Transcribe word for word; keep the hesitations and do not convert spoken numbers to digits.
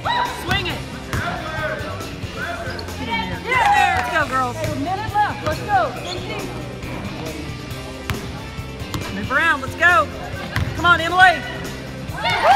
Swing it. Yeah. Let's go, girls. A minute left. Let's go. Move around. Let's go. Come on, Emily.